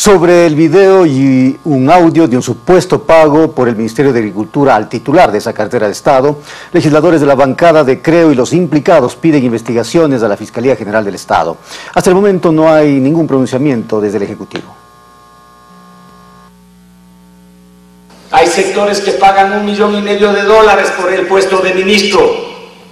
Sobre el video y un audio de un supuesto pago por el Ministerio de Agricultura al titular de esa cartera de Estado, legisladores de la bancada de Creo y los implicados piden investigaciones a la Fiscalía General del Estado. Hasta el momento no hay ningún pronunciamiento desde el Ejecutivo. Hay sectores que pagan $1,5 millones por el puesto de ministro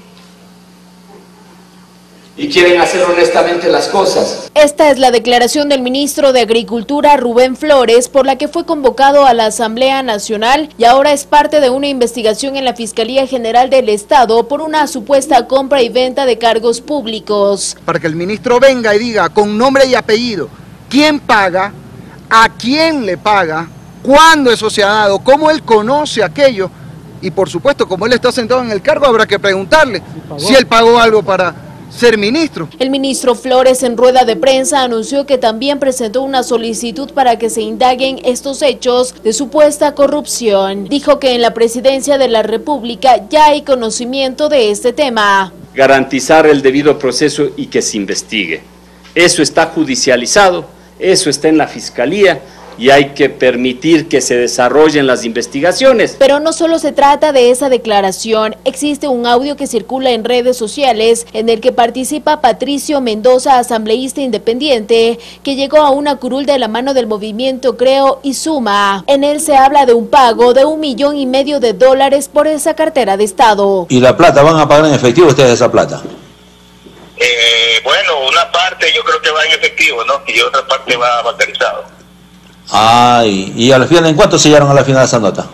y quieren hacer honestamente las cosas. Esta es la declaración del ministro de Agricultura, Rubén Flores, por la que fue convocado a la Asamblea Nacional y ahora es parte de una investigación en la Fiscalía General del Estado por una supuesta compra y venta de cargos públicos. Para que el ministro venga y diga con nombre y apellido quién paga, a quién le paga, cuándo eso se ha dado, cómo él conoce aquello y por supuesto como él está sentado en el cargo habrá que preguntarle si él pagó algo para ser ministro. El ministro Flores en rueda de prensa anunció que también presentó una solicitud para que se indaguen estos hechos de supuesta corrupción. Dijo que en la presidencia de la República ya hay conocimiento de este tema. Garantizar el debido proceso y que se investigue. Eso está judicializado, eso está en la Fiscalía y hay que permitir que se desarrollen las investigaciones. Pero no solo se trata de esa declaración, existe un audio que circula en redes sociales en el que participa Patricio Mendoza, asambleísta independiente, que llegó a una curul de la mano del movimiento Creo y Suma. En él se habla de un pago de $1,5 millones por esa cartera de Estado. ¿Y la plata van a pagar en efectivo ustedes esa plata? Bueno, una parte yo creo que va en efectivo, ¿no? Y otra parte va bancarizado. Ay, ¿y al final en cuánto sellaron a la final esa nota?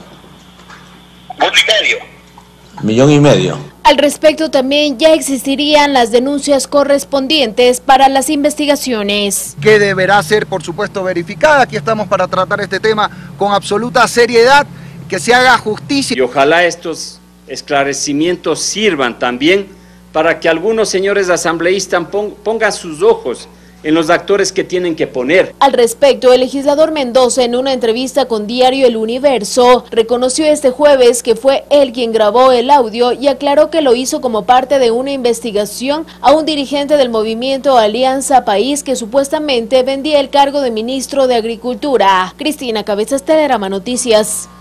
$1,5 millones. Al respecto también ya existirían las denuncias correspondientes para las investigaciones. Que deberá ser por supuesto verificada. Aquí estamos para tratar este tema con absoluta seriedad, que se haga justicia. Y ojalá estos esclarecimientos sirvan también para que algunos señores asambleístas pongan sus ojos en los actores que tienen que poner. Al respecto, el legislador Mendoza, en una entrevista con Diario El Universo, reconoció este jueves que fue él quien grabó el audio y aclaró que lo hizo como parte de una investigación a un dirigente del movimiento Alianza País que supuestamente vendía el cargo de ministro de Agricultura. Cristina Cabezas, Telerama Noticias.